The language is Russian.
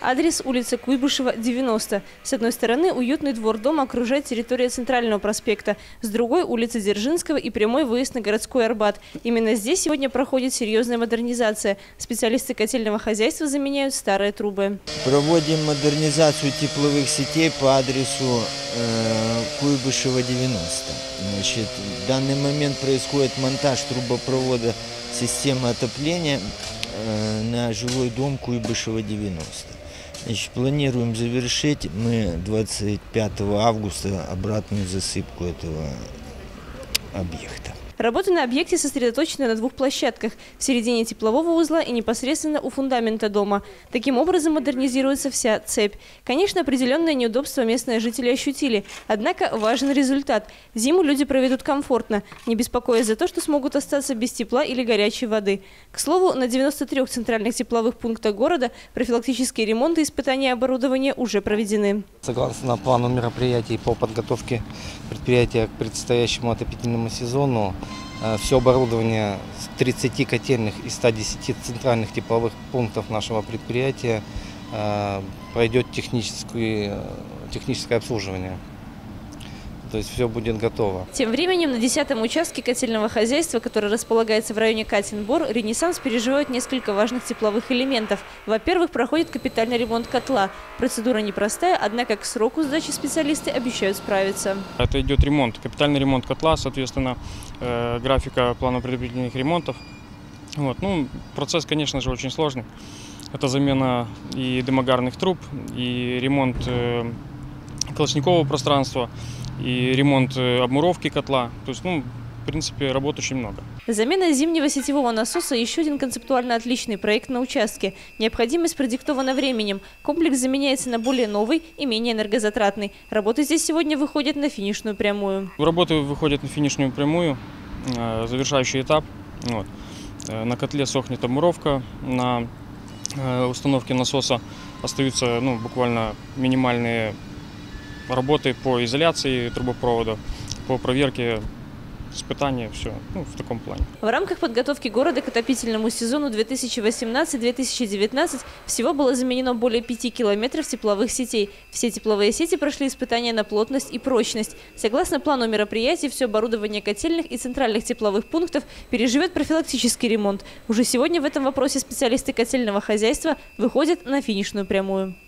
Адрес – улица Куйбышева, 90. С одной стороны, уютный двор дома окружает территория Центрального проспекта. С другой – улица Дзержинского и прямой выезд на городской Арбат. Именно здесь сегодня проходит серьезная модернизация. Специалисты котельного хозяйства заменяют старые трубы. Проводим модернизацию тепловых сетей по адресу Куйбышева, 90. Значит, в данный момент происходит монтаж трубопровода системы отопления на жилой дом Куйбышева, 90. Значит, планируем завершить мы 25 августа обратную засыпку этого объекта. Работы на объекте сосредоточены на двух площадках – в середине теплового узла и непосредственно у фундамента дома. Таким образом модернизируется вся цепь. Конечно, определенное неудобство местные жители ощутили. Однако важен результат. Зиму люди проведут комфортно, не беспокоясь за то, что смогут остаться без тепла или горячей воды. К слову, на 93 центральных тепловых пунктах города профилактические ремонты и испытания оборудования уже проведены. Согласно плану мероприятий по подготовке предприятия к предстоящему отопительному сезону, все оборудование с 30 котельных и 110 центральных тепловых пунктов нашего предприятия пройдет техническое обслуживание. То есть все будет готово. Тем временем на 10-м участке котельного хозяйства, который располагается в районе Катин-Бор, «Ренессанс» переживает несколько важных тепловых элементов. Во-первых, проходит капитальный ремонт котла. Процедура непростая, однако к сроку сдачи специалисты обещают справиться. Это идет ремонт, капитальный ремонт котла, соответственно, графика плана предупредительных ремонтов. Процесс, конечно же, очень сложный. Это замена и дымогарных труб, и ремонт колосникового пространства, и ремонт обмуровки котла. То есть, в принципе, работ очень много. Замена зимнего сетевого насоса – еще один концептуально отличный проект на участке. Необходимость продиктована временем. Комплекс заменяется на более новый и менее энергозатратный. Работы здесь сегодня выходят на финишную прямую. Работы выходят на финишную прямую, завершающий этап. На котле сохнет обмуровка, на установке насоса остаются буквально минимальные работы по изоляции трубопровода, по проверке, испытания, все в таком плане. В рамках подготовки города к отопительному сезону 2018-2019 всего было заменено более 5 километров тепловых сетей. Все тепловые сети прошли испытания на плотность и прочность. Согласно плану мероприятий, все оборудование котельных и центральных тепловых пунктов переживет профилактический ремонт. Уже сегодня в этом вопросе специалисты котельного хозяйства выходят на финишную прямую.